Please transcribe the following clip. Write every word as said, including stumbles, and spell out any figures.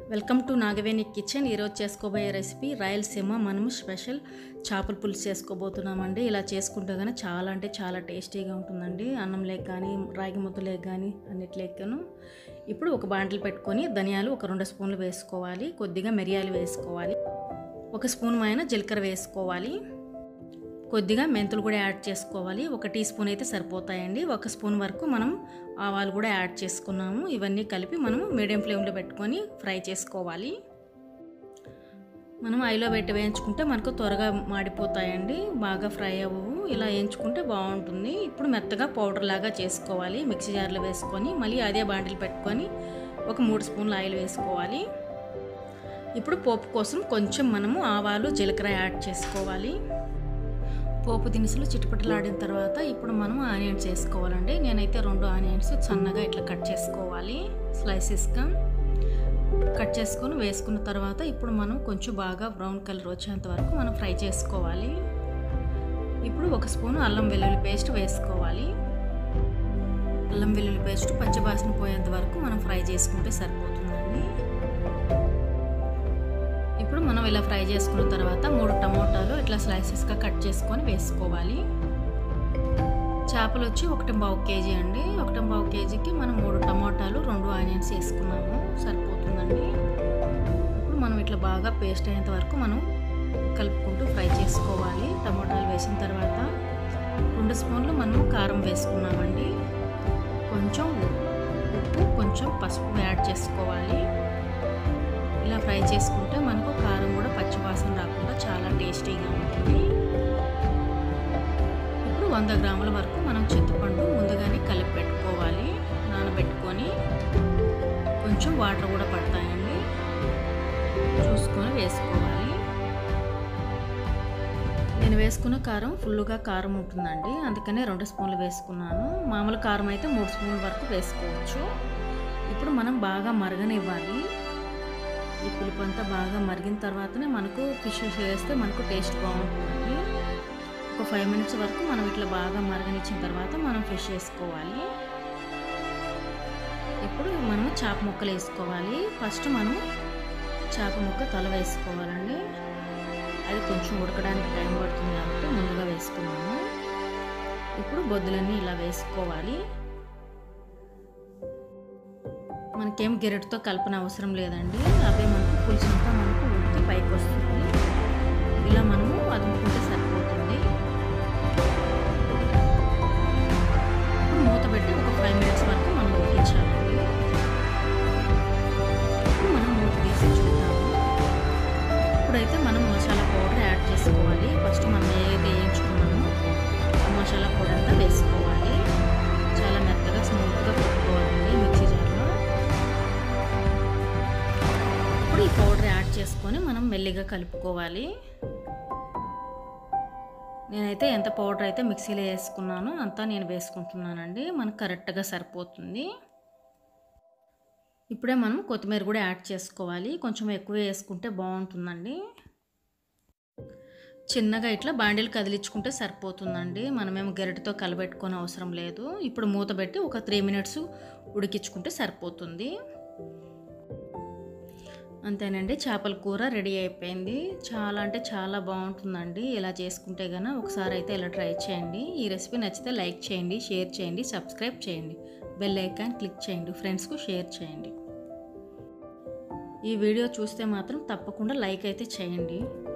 Welcome to Nagaveni kitchen. ఈరోజు చేసుకోబోయే recipe Rayalaseema మనము స్పెషల్ చేపల పులుసు చేసుకోబోతున్నామండి. ఇలా చేసుకుంటే కానీ చాలా అంటే చాలా టేస్టీగా ఉంటుందండి. అన్నం లేక కానీ రాగి ముద్ద లేక కానీ అన్నిట్లేకను. ఇప్పుడు ఒక బాండిల్ పెట్టుకొని ధనియాలు ఒక రెండు స్పూన్లు వేసుకోవాలి, కొద్దిగా మిరియాలు వేసుకోవాలి, ఒక స్పూన్ పైన జీలకర్ర వేసుకోవాలి, కొద్దిగా మెంతులు కూడా యాడ్ చేసుకోవాలి. ఒక టీ స్పూన్ అయితే సరిపోతాయండి. ఒక స్పూన్ వరకు మనం ఆవాలు కూడా యాడ్ చేసుకున్నాము. ఇవన్నీ కలిపి మనం మీడియం ఫ్లేమ్లో పెట్టుకొని ఫ్రై చేసుకోవాలి. మనం ఐలో పెట్టి వేయించుకుంటే మనకు త్వరగా మాడిపోతాయండి, బాగా ఫ్రై అవ్వవు. ఇలా వేయించుకుంటే బాగుంటుంది. ఇప్పుడు మెత్తగా పౌడర్ లాగా చేసుకోవాలి. మిక్సీ జార్లో వేసుకొని మళ్ళీ అదే బాండిల్ పెట్టుకొని ఒక మూడు స్పూన్ల ఆయిల్ వేసుకోవాలి. ఇప్పుడు పోపు కోసం కొంచెం మనము ఆవాలు జీలకర్ర యాడ్ చేసుకోవాలి. పోపు దినుసులు చిటపటలాడిన తర్వాత ఇప్పుడు మనం ఆనియన్స్ వేసుకోవాలండి. నేనైతే రెండు ఆనియన్స్ సన్నగా ఇట్లా కట్ చేసుకోవాలి. స్లైసెస్గా కట్ చేసుకొని వేసుకున్న తర్వాత ఇప్పుడు మనం కొంచెం బాగా బ్రౌన్ కలర్ వచ్చేంత వరకు మనం ఫ్రై చేసుకోవాలి. ఇప్పుడు ఒక స్పూన్ అల్లం వెల్లుల్లి పేస్ట్ వేసుకోవాలి. అల్లం వెల్లుల్లి పేస్ట్ పచ్చివాసన పోయేంత వరకు మనం ఫ్రై చేసుకుంటే సరిపోతుందండి. ఇప్పుడు మనం ఇలా ఫ్రై చేసుకున్న తర్వాత మూడు టమోటాలు ఇట్లా స్లైసెస్గా కట్ చేసుకొని వేసుకోవాలి. చేపలు వచ్చి ఒకటి పావు కేజీ అండి. ఒకటి పావు కేజీకి మనం మూడు టమోటాలు రెండు ఆనియన్స్ వేసుకున్నాము, సరిపోతుందండి. ఇప్పుడు మనం ఇట్లా బాగా పేస్ట్ అయ్యేంత వరకు మనం కలుపుకుంటూ ఫ్రై చేసుకోవాలి. టమోటాలు వేసిన తర్వాత రెండు స్పూన్లు మనం కారం వేసుకున్నామండి. కొంచెం ఉప్పు, కొంచెం పసుపు యాడ్ చేసుకోవాలి. ఇలా ఫ్రై చేసుకుంటే మనకు కారం కూడా పచ్చివాసన రాకుండా చాలా టేస్టీగా ఉంటుంది. ఇప్పుడు వంద గ్రాముల వరకు మనం చింతపండు ముందుగానే కలిపి పెట్టుకోవాలి. నానబెట్టుకొని కొంచెం వాటర్ కూడా పడతాయండి, చూసుకొని వేసుకోవాలి. నేను వేసుకున్న కారం ఫుల్గా కారం ఉంటుందండి, అందుకనే రెండు స్పూన్లు వేసుకున్నాను. మామూలు కారం అయితే మూడు స్పూన్ల వరకు వేసుకోవచ్చు. ఇప్పుడు మనం బాగా మరగనివ్వాలి. ఈ పులుపు అంతా బాగా మరిగిన తర్వాతనే మనకు ఫిష్ వేస్తే మనకు టేస్ట్ బాగుంటుంది. ఒక ఫైవ్ మినిట్స్ వరకు మనం ఇట్లా బాగా మరగనిచ్చిన తర్వాత మనం ఫిష్ వేసుకోవాలి. ఇప్పుడు మనం చేప ముక్కలు వేసుకోవాలి. ఫస్ట్ మనం చేప ముక్క తల వేసుకోవాలండి. అది కొంచెం ఉడకడానికి టైం పడుతుంది కాబట్టి ముందుగా వేసుకున్నాము. ఇప్పుడు బొద్దులన్నీ ఇలా వేసుకోవాలి. మనకేం గెరెట్తో కలపన అవసరం లేదండి, అవే మనకు పులుసుంతా మనకు ఉడికి పైకి వస్తుంది. ఇలా మనము అదుముకుంటే సరిపోతుంది. మూత పెట్టి ఒక ఫైవ్ మినిట్స్ వరకు మనం ఉడికించాలండి. ఇప్పుడు మనం మూత తీసి చూద్దాము. ఇప్పుడైతే మనం మసాలా పౌడర్ యాడ్ చేసుకోవాలి. ఫస్ట్ మనం ఏదైతే వేయించుకున్నామో ఆ మసాలా పౌడర్ అంతా వేసుకోవాలి. చాలా మెత్తగా స్మూత్గా పెట్టుకోవాలండి మిక్సీ జార్లో. ఈ పౌడర్ యాడ్ చేసుకొని మనం మెల్లిగా కలుపుకోవాలి. నేనైతే ఎంత పౌడర్ అయితే మిక్సీలో వేసుకున్నానో అంతా నేను వేసుకుంటున్నానండి, మనకు కరెక్ట్గా సరిపోతుంది. ఇప్పుడే మనం కొత్తిమీర కూడా యాడ్ చేసుకోవాలి. కొంచెం ఎక్కువ వేసుకుంటే బాగుంటుందండి. చిన్నగా ఇట్లా బాండిల్ కదిలించుకుంటే సరిపోతుందండి, మనమేమో గరిటెతో కలబెట్టుకొని అవసరం లేదు. ఇప్పుడు మూత పెట్టి ఒక త్రీ మినిట్స్ ఉడికించుకుంటే సరిపోతుంది. అంతేనండి, చేపల కూర రెడీ అయిపోయింది. చాలా అంటే చాలా బాగుంటుందండి. ఇలా చేసుకుంటే కనుక ఒకసారి అయితే ఇలా ట్రై చేయండి. ఈ రెసిపీ నచ్చితే లైక్ చేయండి, షేర్ చేయండి, సబ్స్క్రైబ్ చేయండి, బెల్ ఐకాన్ క్లిక్ చేయండి, ఫ్రెండ్స్కు షేర్ చేయండి. ఈ వీడియో చూస్తే మాత్రం తప్పకుండా లైక్ అయితే చేయండి.